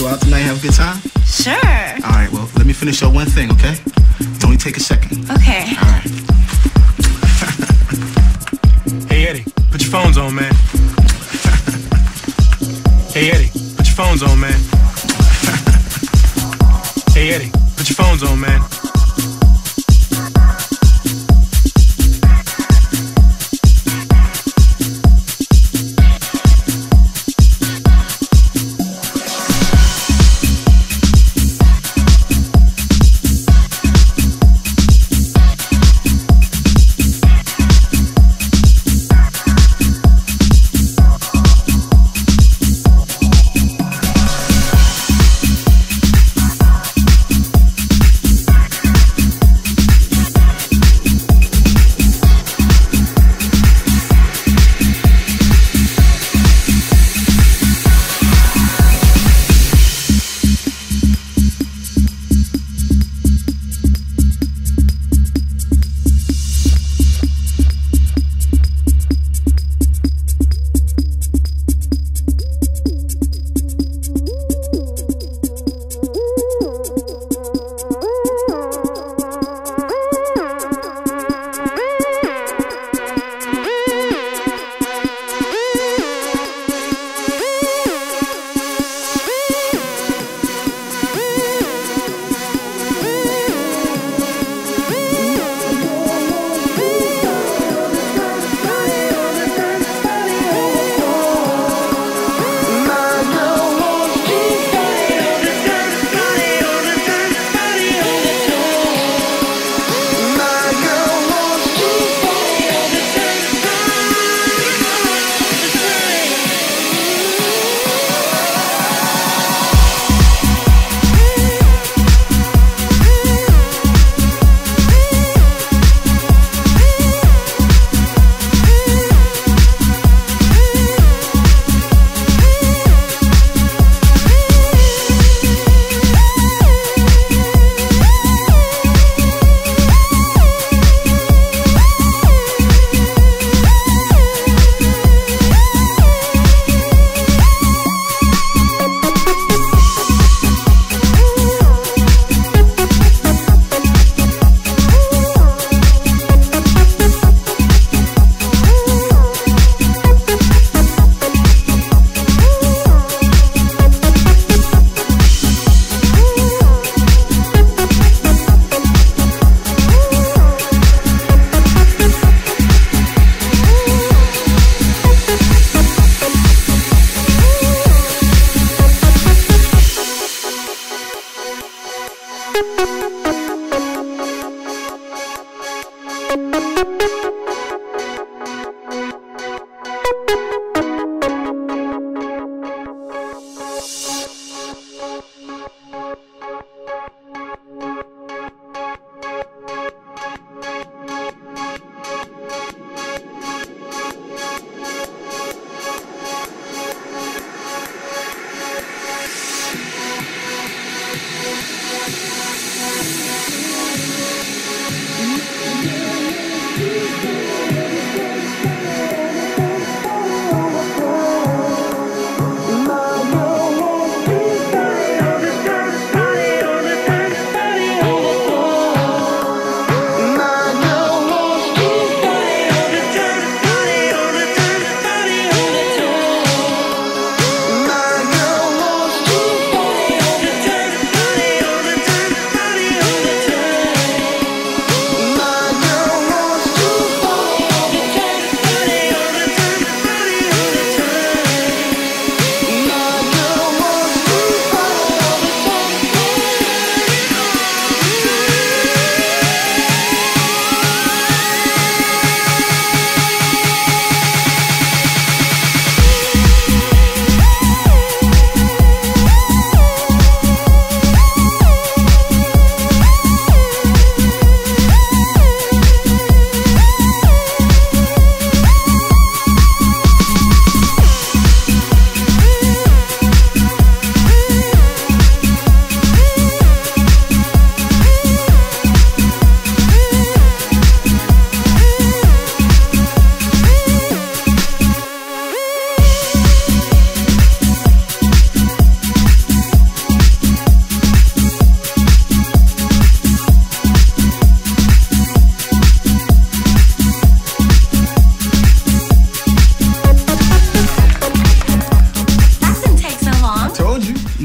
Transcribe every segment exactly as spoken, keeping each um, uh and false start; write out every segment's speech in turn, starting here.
go out tonight and have a good time? Sure. All right, well, let me finish your one thing, okay? It only take a second. Okay. All right. Hey, Eddie, put your phones on, man. Hey, Eddie, put your phones on, man. Hey, Eddie, put your phones on, man.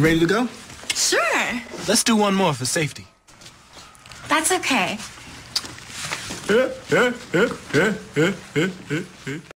ready to go? Sure. Let's do one more for safety. That's okay.